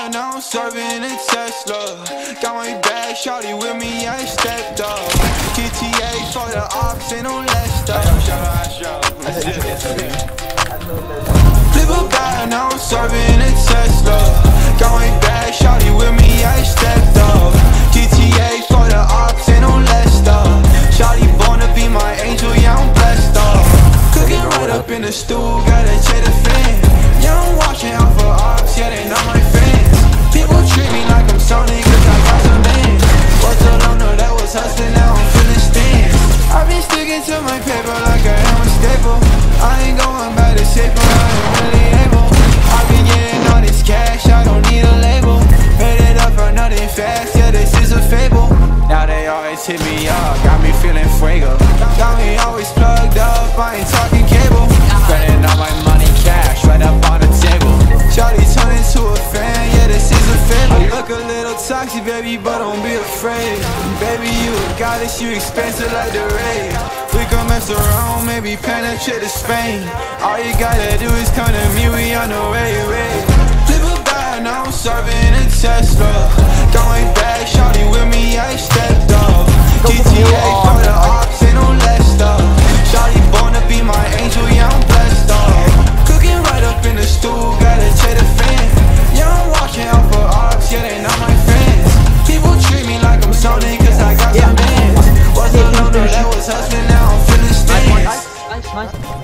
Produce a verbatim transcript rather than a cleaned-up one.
bad, now I'm serving a Tesla. Got my bag, shawty with me, I stepped up. G T A for the ops, ain't no less stuff. Flip a bag, now I'm serving a Tesla. Got my bag, shawty with me, I stepped up. G T A for the ops, ain't no less stuff. Shawty born to be my angel, yeah, I'm blessed up. Cooking right up in the stool, gotta check the fan. Yeah, I'm watching out for ops, yeah, they not my fans. People treat me like I'm Sony, cause I got some bands. Was alone, no, that was hustling, now I'm feeling stands. I've been sticking to my paper like I am a staple. I ain't going by the shape, but I ain't really able. I've been getting all this cash, I don't need a label. Made it up for nothing fast, yeah, this is a fable. Now they always hit me up, got me feeling fuego. Got me always plugged up, I ain't talking cable. Spending all my money cash, right up on the table. Shawty turn into a fan, yeah, this is a fable. I look a little toxic, baby, but don't be afraid. Baby, you a goddess, you expensive like the raid. We can mess around, maybe penetrate to Spain. All you gotta do is come to me, we on the way, way. Flip a bag, now I'm serving a Tesla. Got my bag, shawty with me, I stepped up. G T A for the ops, ain't no less stuff. Shawty born to be my angel, yeah, I'm blessed up. Cooking right up in the stool, gotta check the fan. Yeah, I'm watching out for ops, yeah, they not my fans. People treat me like I'm Sony, cause I got some bands. Was alone, that was hustling, now I'm feeling stands. Nice, nice.